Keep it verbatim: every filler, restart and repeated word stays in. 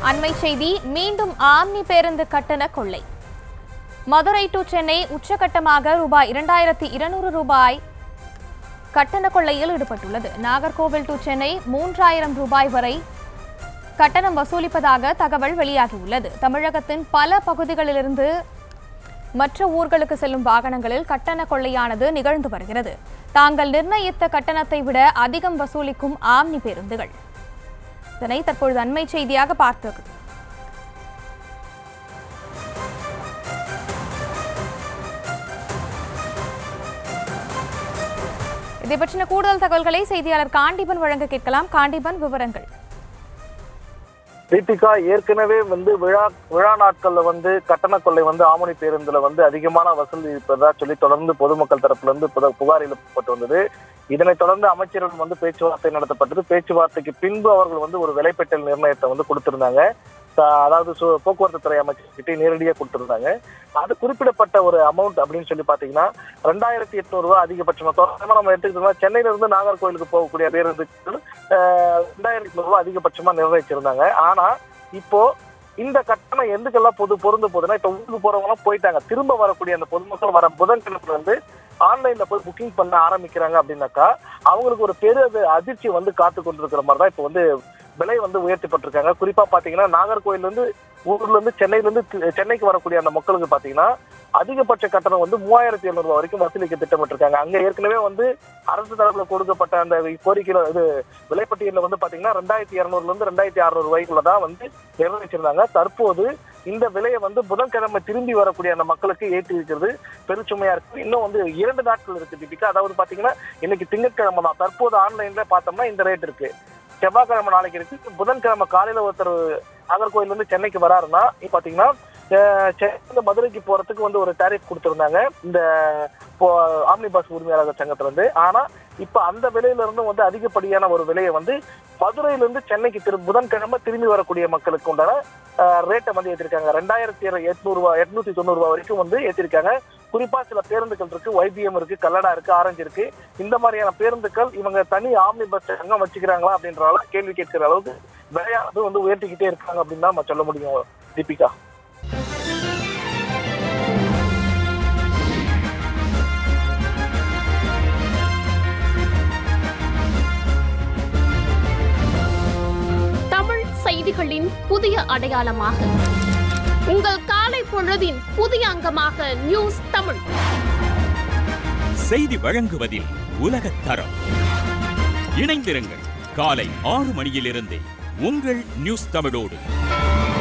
அண்மை செய்தி மீண்டும் ஆம்னி பேருந்து கட்டண கொள்ளை. மதுரை டு சென்னை உச்சகட்டமாக ரூபாய் இரண்டாயிரத்தி இருநூறு ரூபாய் கட்டண கொள்ளையில் ஈடுபட்டுள்ளது. நாகர்கோவில் டு சென்னை மூன்றாயிரம் ரூபாய் வரை கட்டணம் வசூலிப்பதாக தகவல் வெளியாகியுள்ளது. தமிழகத்தின் பல பகுதிகளிலிருந்து மற்ற ஊர்களுக்கு செல்லும் வாகனங்களில் கட்டண கொள்ளையானது நிகழ்ந்து வருகிறது. தாங்கள் நிர்ணயித்த கட்டணத்தை விட அதிகம் வசூலிக்கும் ஆம்னி பேருந்துகள். இதனை தற்பொழுது அண்மை செய்தியாக பார்த்தது. இதை பற்றின கூடுதல் தகவல்களை செய்தியாளர் காண்டிபன் வழங்க கேட்கலாம். காண்டிபன், விவரங்கள். தீபிகா, ஏற்கனவே வந்து விழா விழா நாட்கள்ல வந்து கட்டண கொள்ளை வந்து ஆமணி பேருந்துல வந்து அதிகமான வசூல் இருப்பதா சொல்லி தொடர்ந்து பொதுமக்கள் தரப்புல இருந்து புகார் எழுப்பப்பட்டு வந்தது. இதனைத் தொடர்ந்து அமைச்சரிடம் வந்து பேச்சுவார்த்தை நடத்தப்பட்டது. பேச்சுவார்த்தைக்கு பின்பு அவர்கள் வந்து ஒரு விலைப்பட்டியல் நிர்ணயத்தை வந்து கொடுத்திருந்தாங்க. அதாவது போக்குவரத்து துறை அமைச்சர்கிட்ட நேரடியாக கொடுத்திருந்தாங்க. அது குறிப்பிடப்பட்ட ஒரு அமௌண்ட் அப்படின்னு சொல்லி பாத்தீங்கன்னா ரெண்டாயிரத்தி எட்நூறு ரூபாய் அதிகபட்சமா தோராயமா நம்ம எடுத்துக்கிட்டோம்னா சென்னையில இருந்து நாகர்கோவிலுக்கு போகக்கூடிய பேருந்துகள் ரெண்டாயிரத்தி எட்நூறு ரூபாய் அதிகபட்சமா நிர்ணயிச்சிருந்தாங்க. ஆனா இப்போ இந்த கட்டணம் எதுக்கெல்லாம் பொது பொருந்து போகுதுன்னா, இப்ப ஊருக்கு போறவங்க போயிட்டாங்க, திரும்ப வரக்கூடிய அந்த பொதுமக்கள் வர புதன்கிழமைல இருந்து ஆன்லைன்ல போய் புக்கிங் பண்ண ஆரம்பிக்கிறாங்க. அப்படின்னாக்கா அவங்களுக்கு ஒரு பெரு அதிர்ச்சி வந்து காத்து கொண்டிருக்கிற மாதிரி தான் இப்போ வந்து விலை வந்து உயர்த்தப்பட்டிருக்காங்க. குறிப்பா பாத்தீங்கன்னா நாகர்கோவில் இருந்து ஊர்ல இருந்து சென்னையில இருந்து சென்னைக்கு வரக்கூடிய அந்த மக்களுக்கு பாத்தீங்கன்னா அதிகபட்ச கட்டணம் வந்து மூவாயிரத்தி எழுநூறு ரூபாய் வரைக்கும் வசூலிக்க திட்டமிட்டிருக்காங்க. அங்க ஏற்கனவே வந்து அரசு தரப்புல கொடுக்கப்பட்ட அந்த கோரிக்கையில இது விலைப்பட்டியல வந்து பாத்தீங்கன்னா ரெண்டாயிரத்தி இருநூறுல இருந்து ரெண்டாயிரத்தி அறுநூறு ரூபாய்க்குள்ளதான் வந்து நிர்ணயிச்சிருந்தாங்க. தற்போது இந்த விலையை வந்து புதன்கிழமை திரும்பி வரக்கூடிய அந்த மக்களுக்கு ஏற்றி இருக்கிறது பெருச்சுமையா இருக்கு. இன்னும் வந்து இரண்டு நாட்கள் இருக்கு தீபிகா. அதாவது பாத்தீங்கன்னா இன்னைக்கு திங்கட்கிழமை தான். தற்போது ஆன்லைன்ல பார்த்தோம்னா இந்த ரேட் இருக்கு. செவ்வாய்க்கிழமை நாளைக்கு இருக்கு. புதன்கிழமை காலையில ஒருத்தர் நாகர்கோவில் இருந்து சென்னைக்கு வராருன்னா பாத்தீங்கன்னா சென்னை மதுரைக்கு போறதுக்கு வந்து ஒரு டாரிஃப் கொடுத்திருந்தாங்க இந்த ஆம்னி பஸ் உரிமையாளர் சங்கத்துல இருந்து. ஆனா இப்ப அந்த விலையில இருந்து வந்து அதிகப்படியான ஒரு விலையை வந்து மதுரையில இருந்து சென்னைக்கு திரு புதன்கிழமை திரும்பி வரக்கூடிய மக்களுக்கு உண்டான ரேட்டை வந்து ஏற்றிருக்காங்க. ரெண்டாயிரத்தி எட்நூறு ரூபாய் எட்நூத்தி தொண்ணூறு ரூபாய் வரைக்கும் வந்து ஏற்றிருக்காங்க. குறிப்பா சில பேருந்துகள் இருக்கு, ஒய்பிஎம் இருக்கு, கல்லடா இருக்கு, ஆரஞ்சு இருக்கு. இந்த மாதிரியான பேருந்துகள் இவங்க தனி ஆம்னி பஸ் சங்கம் வச்சுக்கிறாங்களா அப்படின்ற அளவுக்கு கேள்வி கேட்கிற அளவுக்கு விலையானது வந்து உயர்த்திக்கிட்டே இருக்காங்க அப்படின்னு தான் நம்ம சொல்ல முடியும் தீபிகா. தமிழ் செய்திகளின் புதிய அடையாளமாக உங்கள் காலை பொழுதின் புதிய அங்கமாக நியூஸ் தமிழ் செய்தி வழங்குவதில் உலகத் தரம். இணைந்திருங்கள் காலை ஆறு மணியிலிருந்து உங்கள் நியூஸ் தமிழோடு.